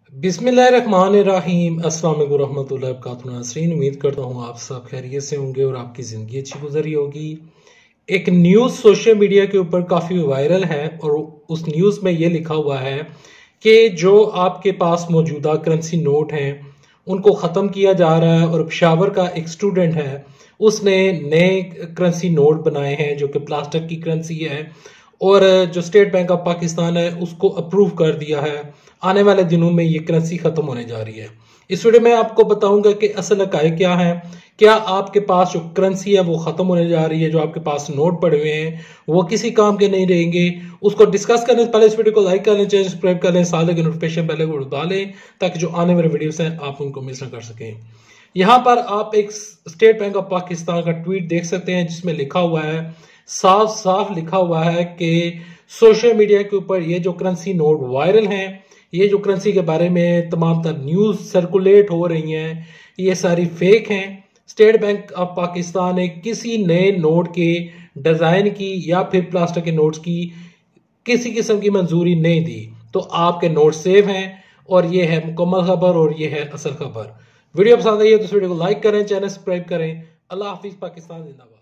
बिस्मिल्लाहिर्रहमानिर्रहीम। अस्सलाम वालेकुम रहमतुल्लाहि व बरकातुहू। नाज़रीन, उम्मीद करता हूँ आप सब खैरियत से होंगे और आपकी ज़िंदगी अच्छी गुजरी होगी। एक न्यूज़ सोशल मीडिया के ऊपर काफ़ी वायरल है और उस न्यूज़ में ये लिखा हुआ है कि जो आपके पास मौजूदा करेंसी नोट हैं उनको ख़त्म किया जा रहा है और पेशावर का एक स्टूडेंट है, उसने नए करेंसी नोट बनाए हैं जो कि प्लास्टिक की करेंसी है और जो स्टेट बैंक ऑफ पाकिस्तान है उसको अप्रूव कर दिया है। आने वाले दिनों में ये करेंसी खत्म होने जा रही है। इस वीडियो में आपको बताऊंगा कि असल हक़ाइक़ क्या है। क्या आपके पास जो करेंसी है वो खत्म होने जा रही है, जो आपके पास नोट पड़े हुए हैं वो किसी काम के नहीं रहेंगे। उसको डिस्कस करने से पहले इस वीडियो को लाइक कर लें, चैनल सब्सक्राइब कर लें, साल की नोटिफिकेशन पहले को दबा लें ताकि जो आने वाले वीडियोस हैं आप उनको मिस ना कर सकें। यहाँ पर आप एक स्टेट बैंक ऑफ पाकिस्तान का ट्वीट देख सकते हैं जिसमें लिखा हुआ है, साफ साफ लिखा हुआ है कि सोशल मीडिया के ऊपर ये जो करेंसी नोट वायरल हैं, ये जो करेंसी के बारे में तमाम तर न्यूज़ सर्कुलेट हो रही हैं, ये सारी फेक हैं। स्टेट बैंक ऑफ पाकिस्तान ने किसी नए नोट के डिज़ाइन की या फिर प्लास्टिक के नोट्स की किसी किस्म की मंजूरी नहीं दी। तो आपके नोट सेव हैं और ये है मुकम्मल खबर और ये है असल खबर। वीडियो पसंद आई है तो इस वीडियो को लाइक करें, चैनल सब्सक्राइब करें। अल्लाह हाफिज़। पाकिस्तान जिंदाबाद।